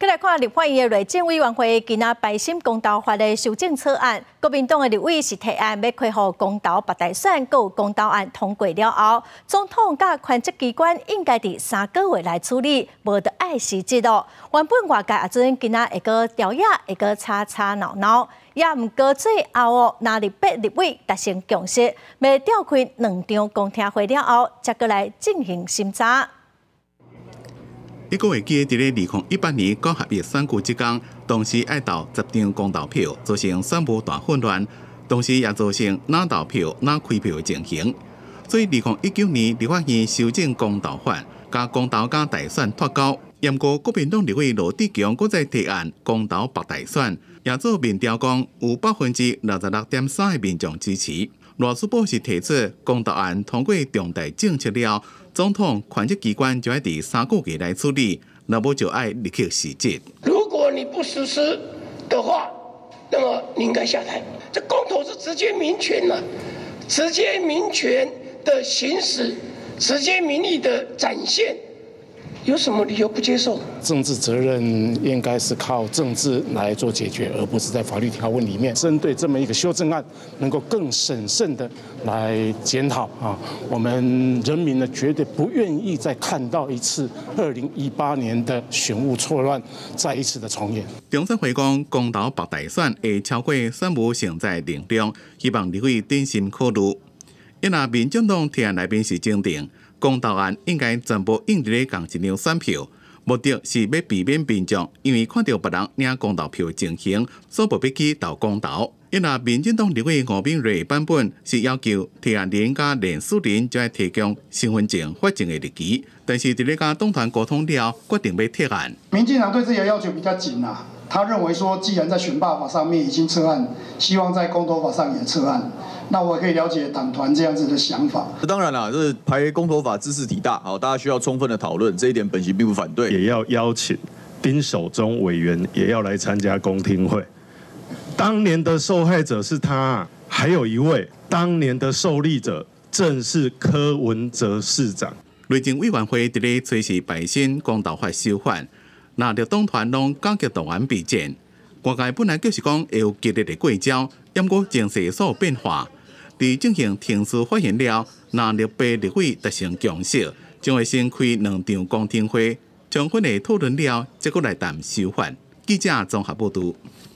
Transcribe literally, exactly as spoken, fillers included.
再来看立法院的内政委员会今仔排审公投法的修正草案，国民党的立委是提案要开放公投白大选，有公投案通过了后，总统甲权责机关应该伫三个月来处理，无得碍时节咯。原本外界也准今仔会个调野，会个吵吵闹闹，也毋过最后哦，那立法立委达成共识，要召开两场公听会了后，才过来进行审查。 一个会记伫咧二零一八年高合约选举即天，同时爱投十张公投票，造成选务大混乱，同时也造成哪投票哪开票的情形。所以二零一九年立法院修正公投法，甲公投甲大选脱钩。不过国民党立委罗志强搁再提案公投白大选，也做民调讲有百分之六十六点三的民众支持。罗斯堡是提出公投案通过重大政策了。 总统权责机关就要伫三个月来处理，那么就要立刻实施。 如果你不实施的话，那么你应该下台。这公投是直接民权呐、啊，直接民权的行使，直接民意的展现。 有什么理由不接受？ 政治责任应该是靠政治来做解决，而不是在法律条文里面针对这么一个修正案，能够更审慎的来检讨啊。我们人民呢，绝对不愿意再看到一次二零一八年的选务错乱再一次的重演。 中山会讲，公投白大选会超过选务成在能量，希望立委定心考虑。因若民进党提案内面是正定。 公投案应该全部用伫咧共一张选票，目的是要避免民众因为看到别人领公投票的情形，所不必去投公投。因若民进党立委吴秉叡版本是要求提案人甲连署人就要提供身份证发证的日期，但是伫咧甲党团沟通了，决定要撤案。 民进党对自己的要求比较紧啊，他认为说，既然在选罢法上面已经撤案，希望在公投法上也撤案。 那我可以了解党团这样子的想法。 当然啦，这排公投法知识体大，好，大家需要充分的讨论，这一点本席并不反对。 也要邀请丁守中委员也要来参加公听会。当年的受害者是他，还有一位当年的受利者正是柯文哲市长。 内政委员会伫咧随时排审公投法修法，那绿党团拢高级党员备战。外界本来就是讲会有激烈的过招，不过情势所有变化。 伫进行庭事发言了，那立法立委达成共识，将会先开两场公听会，充分的讨论了，再过来谈修法。记者综合报道。